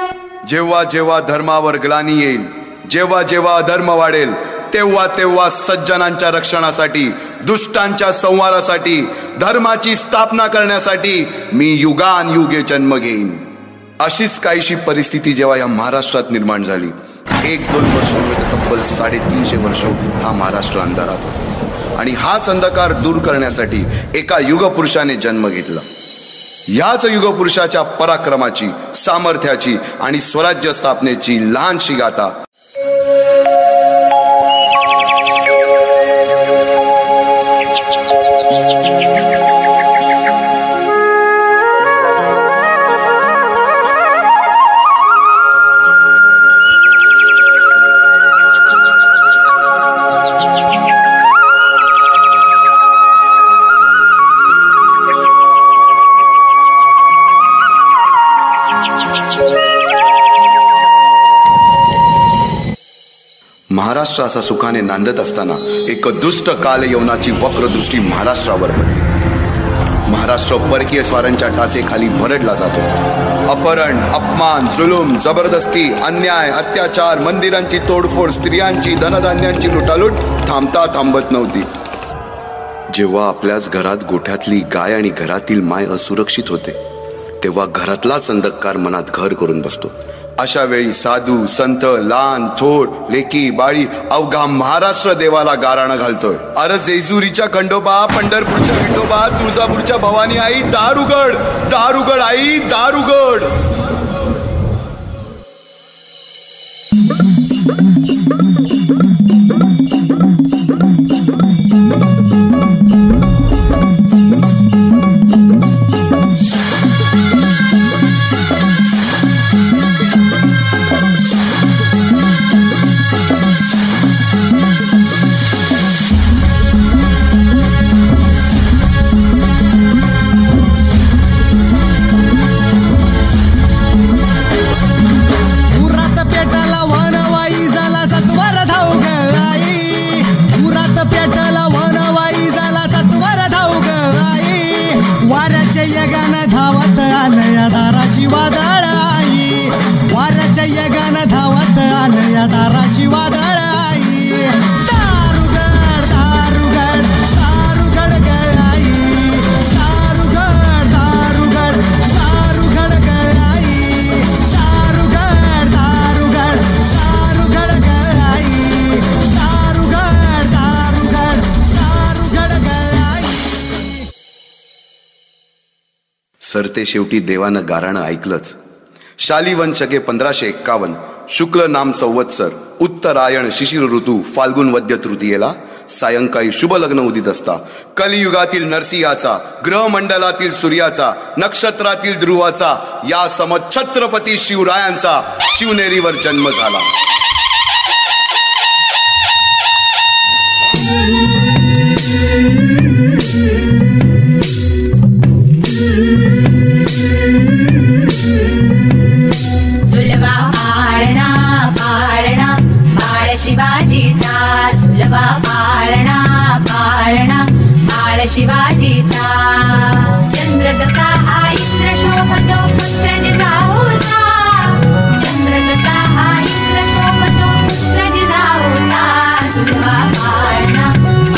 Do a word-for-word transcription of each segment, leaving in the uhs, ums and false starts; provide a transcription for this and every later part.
जेव्हा जेव्हा धर्मावर ग्लानी येईल, जेव्हा जेव्हा अधर्म वाढेल, तेव्हा तेव्हा सज्जनांच्या रक्षणासाठी, दुष्टांच्या संहारासाठी, धर्माची स्थापना करण्यासाठी मी युगानयुगे जन्म घेईन. अशीच काहीशी परिस्थिती जेव्हा या महाराष्ट्रात निर्माण झाली, एक दोन वर्ष नव्हे तर तब्बल साडेतीनशे वर्ष हा महाराष्ट्र अंधारात होता. आणि हाच अंधकार दूर करण्यासाठी एका युगपुरुषाने जन्म घेतला. याच युगपुरुषाच्या पराक्रमाची, सामर्थ्याची आणि स्वराज्य स्थापनेची लहानशी गाथा महाराष्ट्र असा सुखाने नांदत असताना एक दुष्ट काल यवनाची वक्रदृष्टी महाराष्ट्रावर पडली. महाराष्ट्र परकीय स्वारांच्या टाचेखाली भरडला जात होता. अपहरण, अपमान, जुलूम, जबरदस्ती, अन्याय, अत्याचार, मंदिरांची तोडफोड, स्त्रियांची, धनधान्यांची लुटालूट थांबता थांबत नव्हती. जेव्हा आपल्याच घरात गोठ्यातली गाय आणि घरातील माय असुरक्षित होते, तेव्हा घरातलाच अंधकार मनात घर करून बसतो. अशा वेळी साधू, संत, लहान, थोर, लेकी, बाळी अवघा महाराष्ट्र देवाला गाराणं घालतोय. अरे जेजुरीच्या खंडोबा, पंढरपूरच्या विठोबा, तुळजापूरच्या भवानी आई, दार उघड, दार उघड आई, दार उघड. सरते शेवटी देवानं गाराणं ऐकलंच. शालिवन शके पंधराशे एक्कावन्न शुक्ल नाम संवत्सर, उत्तरायण शिशिर ऋतू, फाल्गुन वद्य तृतीयेला सायंकाळी शुभ लग्न उदित असता कलियुगातील नरसिंहाचा, ग्रहमंडलातील सूर्याचा, नक्षत्रातील ध्रुवाचा, या सम छत्रपती शिवरायांचा शिवनेरीवर जन्म झाला. शिवाजीचा झुलवा पाळणा पाळणा बाळ शिवाजीचा. चंद्र जसा हा इंद्र शोभतो पुत्र जिजाऊचा, चंद्र जसा हा इंद्र शोभतो पुत्र जिजाऊचा. झुलवा पाळणा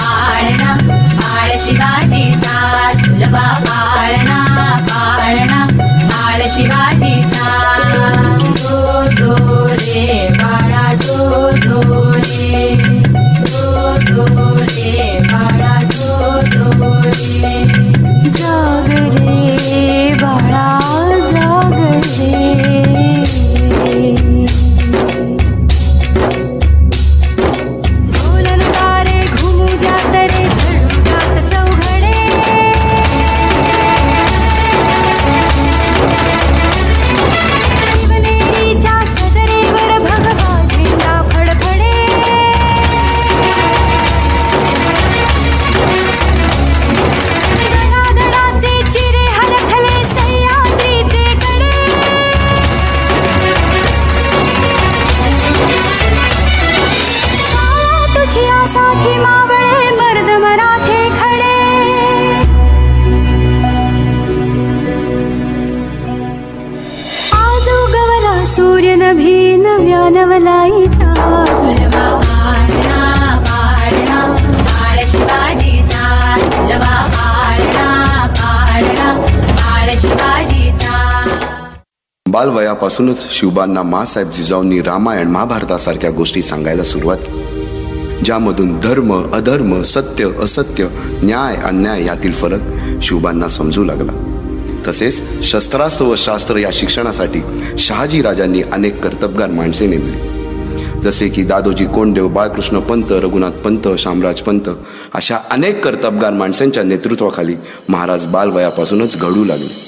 नभी नव्या नवलाईचा झुलवा पाळणा पाळणा बाळ शिवाजीचा झुलवा पाळणा पाळणा बाळ शिवाजीचा. बालवयापासूनच शिवबांना माँसाहेब जिजाऊंनी रामायण महाभारतासारख्या गोष्टी सांगायला सुरुवात केली, ज्यामधून धर्म अधर्म सत्य असत्य न्याय अन्याय यातील फरक शिवबांना समजू लागला. तसेच शस्त्रास्त्र व शास्त्र या शिक्षणासाठी शहाजी राजांनी अनेक कर्तबगार माणसे नेमली, जसे की दादोजी कोंडदेव, बाळकृष्ण पंत, रघुनाथ पंत, शामराज पंत अशा अनेक कर्तबगार माणसांच्या नेतृत्वाखाली महाराज बालवयापासूनच घडू लागले.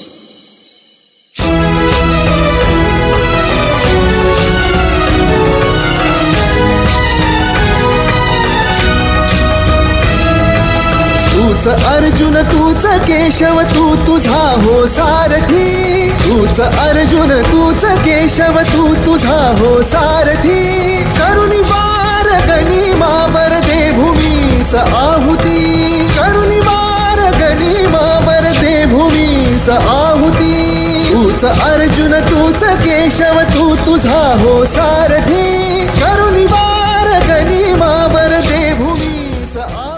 तूच अर्जुन तूच केशव तू तुझा हो सारथी, तूच अर्जुन तूच केशव तू तुझा हो सारथी. करुणी वार गनिमावर दे भूमीस आहुती, करुणी वार गनिमावर दे भूमीस आहुती. तूच अर्जुन तूच केशव तू तुझा हो सारथी, करुणी वार गनिमावर दे भूमीस आहुती.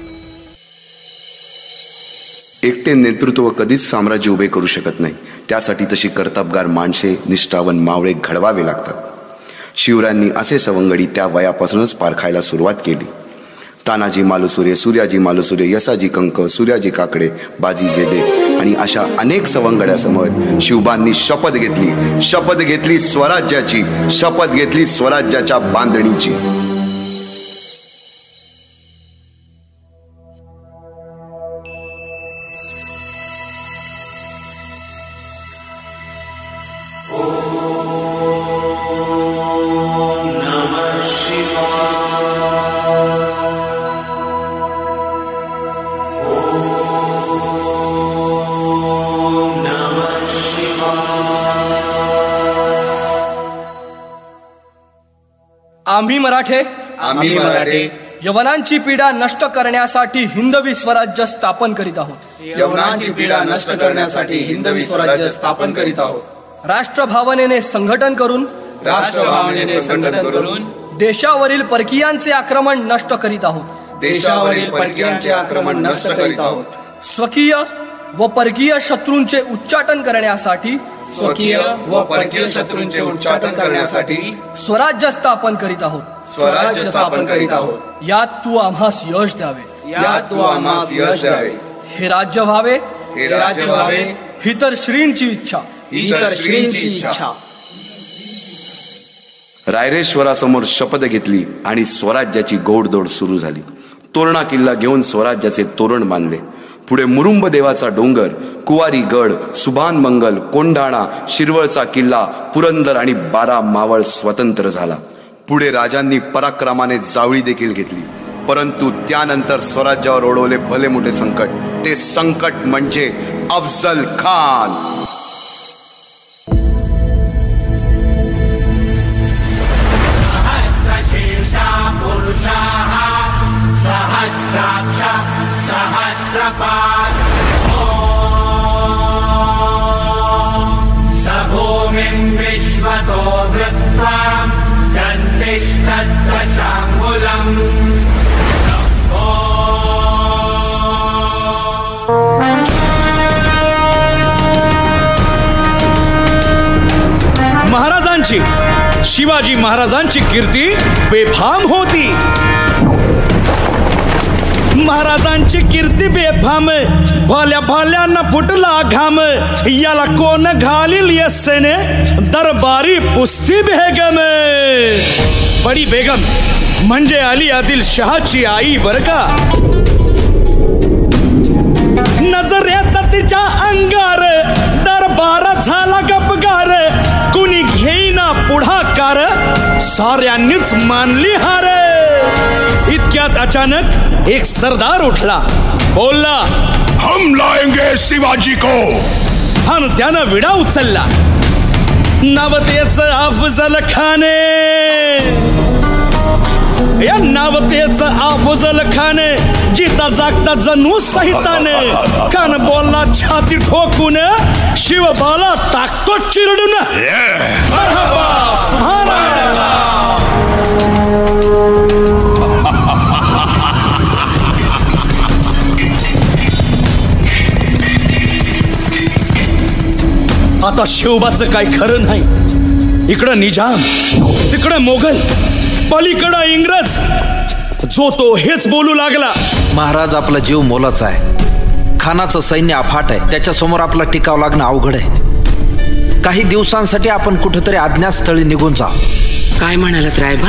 एकटे नेतृत्व कधीच साम्राज्य उभे करू शकत नाही, त्यासाठी तशी कर्तबगार माणसे निष्ठावन मावळे घडवावे लागतात. शिवरायांनी असे सवंगडी त्या वयापासूनच पारखायला सुरुवात केली. तानाजी मालुसुरे, सूर्याजी मालुसुरे, यसाजी कंक, सूर्याजी काकडे, बाजी जेदे आणि अशा अनेक सवंगड्यासमोर शिवबांनी शपथ घेतली, शपथ घेतली स्वराज्याची, शपथ घेतली स्वराज्याच्या बांधणीची. आम्ही मराठे आम्ही मराठे यवनांची पीडा नष्ट करण्यासाठी हिंदवी स्वराज्य स्थापन करीत आहोत. यवनांची पीडा नष्ट करण्यासाठी हिंदवी स्वराज्य स्थापन करीत आहोत. राष्ट्रभावनेने संघटन करून राष्ट्रभावनेने संघटन करून देशावरील परकीयांचे आक्रमण नष्ट करीत आहोत. देशावरील परकीयांचे आक्रमण नष्ट करीत आहोत. स्वकीय व परकीय शत्रूंचे उच्चाटन करण्यासाठी स्वकीय व परकीय शत्रूंचे उच्चाटन करण्यासाठी स्वराज्य स्थापन करीत आहोत. स्वराज्य स्थापन करीत आहोत. यात तू आम्हास यश द्यावे, यात तू आम्हास यश द्यावे. हे राज्य व्हावे, हे राज्य व्हावे ही तर श्रींची इच्छा, ही तर श्रींची इच्छा. रायरेश्वरासमोर शपथ घेतली आणि स्वराज्याची गोडदोड सुरू झाली. तोरणा किल्ला घेऊन स्वराज्याचे तोरण बांधले. पुढे मुरुंब देवाचा डोंगर, कुवारी गड, सुभान मंगल, कोंढाणा, शिरवळचा किल्ला, पुरंदर आणि बारा मावळ स्वतंत्र झाला. पुढे राजांनी पराक्रमाने जावळी देखील घेतली. परंतु त्यानंतर स्वराज्यावर ओढवले भले मोठे संकट. ते संकट म्हणजे अफजल खान. विश्वतो वृत्त्वां दन्तिष्ठत्तशाङ्गुलम्. महाराजांची शिवाजी महाराजांची कीर्ती बेफाम होती. महाराजांची कीर्ती बेफाम, भल्या भल्यांना फुटला घाम. याला कोण घालील यस्सेने दरबारी पुस्ती बेगम. बडी बेगम म्हणजे अली आदिल शहाची आई बर का. नजर येत तिच्या अंगार, दरबार झाला गपगार. कुणी घेईना पुढाकार, साऱ्यांनीच मानली हार. इतक्यात अचानक एक सरदार उठला, बोलला, हम लाएंगे शिवाजी को. आणि त्यानं विडा उचलला. नवतेच अफजल खाने, या नवतेच अफजल खाने. जिता जागता जणू सहिताने. कान बोलला छाती ठोकून, शिवबाला टाकतो चिरडून. आता शिवबाचं काय खरं नाही. इकडं निजाम, तिकडं मोगल, पलीकडं इंग्रज. जो तो हेच बोलू लागला. महाराज, आपला जीव मोलाचा आहे. खानाचं सैन्य अफाट आहे. त्याच्यासमोर आपला टिकाव लागणं अवघड आहे. काही दिवसांसाठी आपण कुठेतरी अज्ञातस्थळी निघून जा. काय म्हणालात रायबा?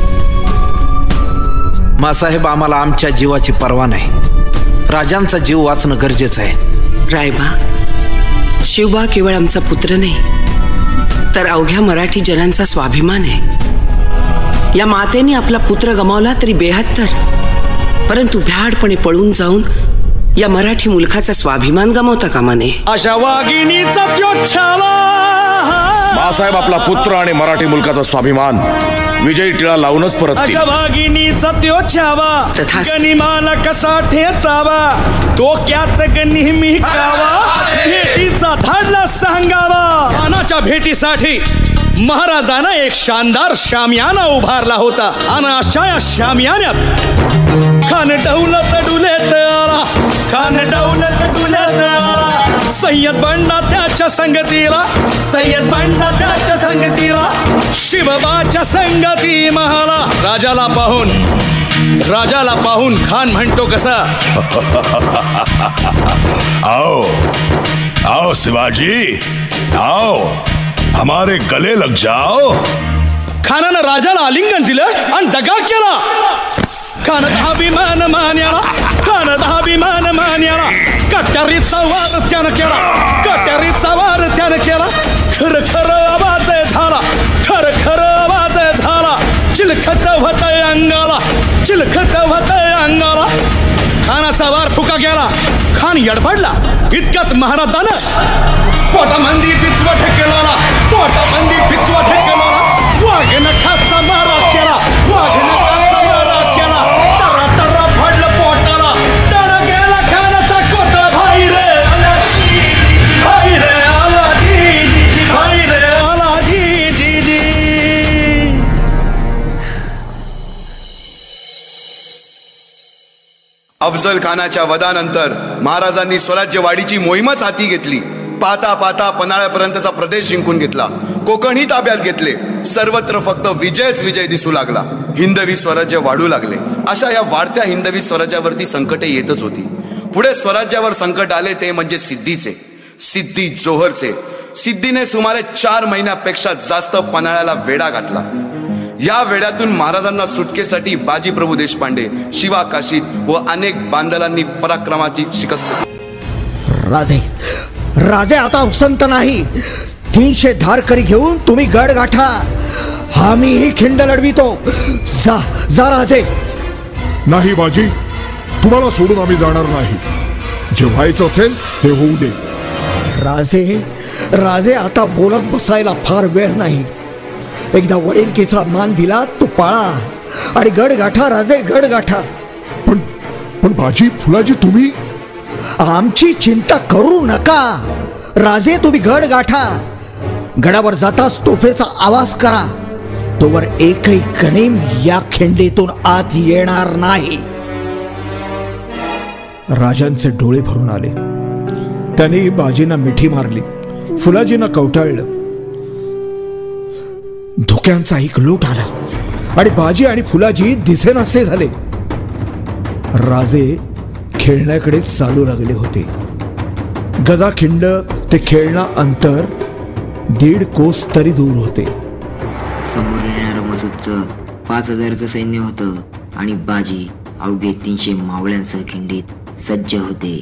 मासाहेब, आम्हाला आमच्या जीवाची पर्वा नाही. राजांचा जीव वाचणं गरजेचं आहे. रायबा, शिवबा केवळ आमचा पुत्र नाही, तर अवघ्या मराठी जनांचा स्वाभिमान आहे. या मातेने आपला पुत्र गमावला तरी बेहत्तर, परंतु भ्याडपणे पळून जाऊन या मराठी मुलखाचा स्वाभिमान गमावता कामा नये. अशा वाघिणीचा त्यो छावा. मासाहेब, आपला पुत्र आणि मराठी मुलकाचा स्वाभिमान विजयी टिळा लावूनच परत. अशा वाघिणीचा त्यो छावा, गनिमाला कसा ठेचावा, डोक्यात नेहमी कावा, भेटीचा धाडला सांगावा. खानाच्या भेटीसाठी महाराजांना एक शानदार शामियाना उभारला होता. आणि अशा या शामियान्यात खान डौलत डुलेत आला, खान डौलत डुलेत आला. सय्यद बंडा त्याच्या संगतीला, सय्यद बंडा त्याच्या संगतीला, शिवबाच्या संगती महाला. राजाला पाहून राजाला पाहून खान म्हणतो कसा, आओ आओ शिवाजी, आओ हमारे गले लग जाओ. खानानं राजाला आलिंगन दिलं आणि दगा केला. खान दहाभिमान मान्याला, खान दहाभिमान मान्याला. कट्यारीचा वार त्यानं केला, कट्यारीचा वार त्यानं केला. खर खर आवाज झाला, खर खर आवाज झाला. चिलखत होतय अंगाला, चिलखत होतय अंगाला. खानाचा वार फुका गेला. खान यडबडला. इतक्यात महाराजानं पोटामंदी पिचवट केला, पोटामंदी पिचवट केला. वाघनखाचा मारा केला, वाघनखाचा मारा केला. टरा टरा पडलं पोटाला, टरा गेला खानाचा कोटा. भाई रे भाई रे आला जी जी, भाई रे आला जी जी जी. अफजल खानाच्या वधानंतर महाराजांनी स्वराज्यवाढीची मोहीमच हाती घेतली. पाहता पाहता पन्हाळ्यापर्यंतचा प्रदेश जिंकून घेतला. कोकणही ताब्यात घेतले. सर्वत्र फक्त विजयच विजय दिसू लागला. हिंदवी स्वराज्य वाढू लागले. अशा या वाढत्या हिंदवी स्वराज्यावरती संकटे येतच होती. पुढे स्वराज्यावर संकट आले ते म्हणजे सिद्धीचे, सिद्धी जोहरचे. सिद्धीने सुमारे चार महिन्यापेक्षा जास्त पन्हाळ्याला वेढा घातला. या वेड्यातून महाराजांना सुटकेसाठी बाजीप्रभू देशपांडे, शिवा काशीद व अनेक बांधलांनी पराक्रमाची शिकस्त केली. राजे राजे आता उसंत नाही. तीनशे धारकरी घेऊन तुम्ही गड गाठा. आम्ही ही खिंड लढवितो. जा जा राजे. नाही बाजी, तुम्हाला सोडून आम्ही जाणार नाही. जे व्हायचं असेल ते होऊ दे. राजे राजे आता बोलत बसायला फार वेळ नाही. एकदा वडीलकीचा मान दिला तो पाळा आणि गड गाठा राजे, गड गाठा. पण पण बाजी, फुलाजी, तुम्ही आमची चिंता करू नका. राजे तुम्ही गड गाठा. गडावर जाताच तोफेचा आवाज करा. तोवर एकही गनिम या खिंडीतून आत येणार नाही. राजांचे डोळे भरून आले. त्यांनी बाजींना मिठी मारली. फुलाजींना कवटाळलं. धोक्यांचा एक लोट आला आणि बाजी आणि फुलाजी दिसेनासे झाले. राजे खेळण्याकडे चालू लागले होते. गजाखिंड ते खेळणं अंतर दीड कोस तरी दूर होते. समोर येणारं मसूदचं पाच हजारचं सैन्य होतं आणि बाजी अवघे तीनशे मावळ्यांसह खिंडीत सज्ज होते.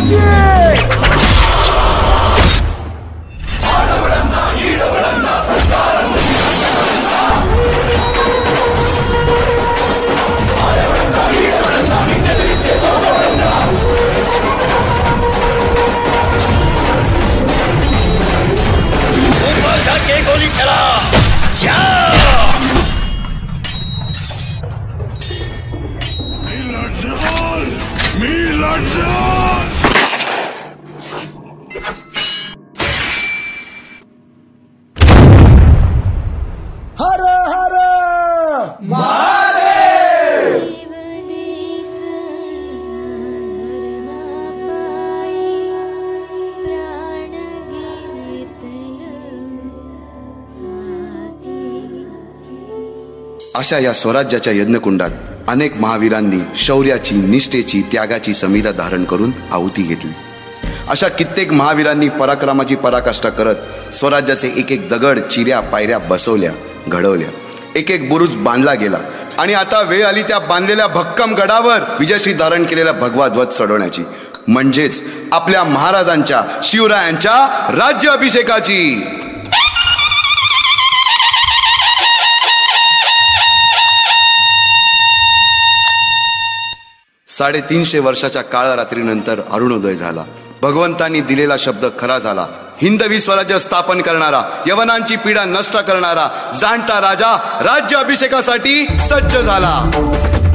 गोली चला मी लढणार. हर हर अशा या स्वराज्याच्या यज्ञकुंडात अनेक महावीरांनी शौर्याची, निष्ठेची, त्यागाची समिधा धारण करून आहुती घेतली. अशा कित्येक महावीरांनी पराक्रमाची पराकाष्ठा करत स्वराज्याचे एक एक दगड, चिऱ्या, पायऱ्या बसवल्या, घडवल्या. एक एक बुरुज बांधला गेला आणि आता वेळ आली त्या बांधलेल्या भक्कम गडावर विजयश्री धारण केलेला भगवा ध्वज चढवण्याची, म्हणजेच आपल्या महाराजांच्या, शिवरायांच्या राज्याभिषेकाची. साडेतीनशे वर्षाच्या काळ रात्रीनंतर अरुणोदय झाला. भगवंतांनी दिलेला शब्द खरा झाला. हिंदवी स्वराज्य स्थापन करणारा, यवनांची पीडा नष्ट करणारा जाणता राजा राज्याभिषेकासाठी सज्ज झाला.